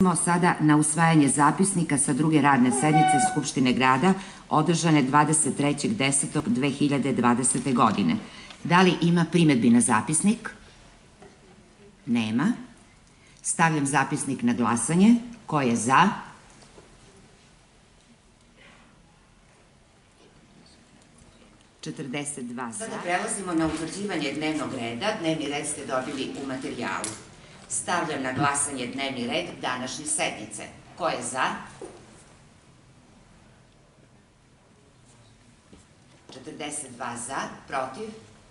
Sada na usvajanje zapisnika sa druge radne sednice Skupštine grada održane 23.10.2020. godine. Da li ima primedbi na zapisnik? Nema. Stavljam zapisnik na glasanje. Ko je za? Sada prelazimo na utvrđivanje dnevnog reda. Dnevni red ste dobili u materijalu. Stavljam na glasanje dnevni red današnje sednice. Ko je za? 42 za, protiv?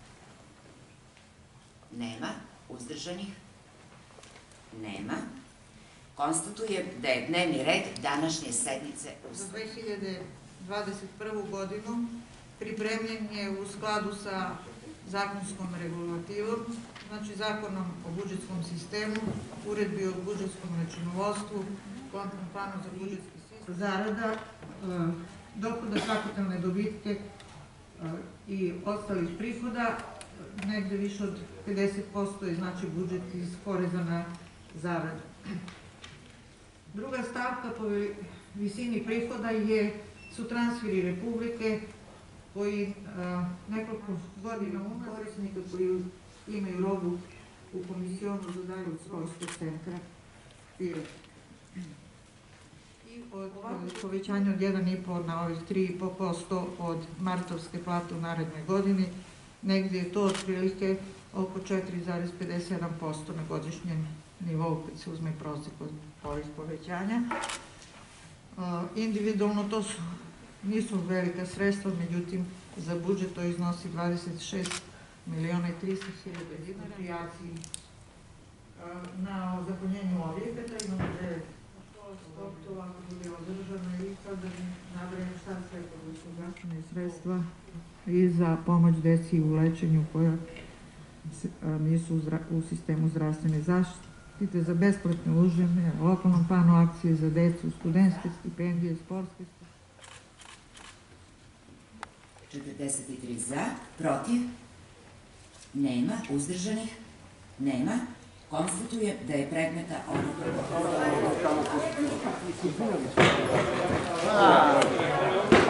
Nema. Uzdržanih? Nema. Konstatujem da je dnevni red današnje sednice usvojen. Za 2021. godinu pripremljen je u skladu sa zakonskom regulativom, znači Zakonom o budžetskom sistemu, Uredbi o budžetskom računovodstvu, kontnom planu za budžetski sistem, zarada, dohoda, kapitalne dobitke i ostalih prihoda, negde više od 50% je znači budžet iz poreza na zaradu. Druga stavka po visini prihoda su transferi Republike, koji nekoliko godina korisnika koji imaju robu u komisijonu za dalje od školskog centra firme. I od povećanja od 1,5 na ovih 3,5% od martovske plate u narednoj godini, negdje je to otprilike oko 4,57% na godišnjem nivou kad se uzme prosek od ovih povećanja. Individualno to nisu velika sredstva, međutim za budžet to iznosi 26.300.000 dinara. Na ozakonjenju objekata imamo 9 sportova, ako bude održano i sada nabrajam šta sve koje su zdravstvene sredstva i za pomoć deci u lečenju koja nisu u sistemu zdravstvene zaštite, za besplatne užine, lokalnom planu akcije za decu, studentske stipendije, sportske stipendije. 43 za, protiv? Nema. Uzdržanih? Nema. Konstatujem da je predmeta odluka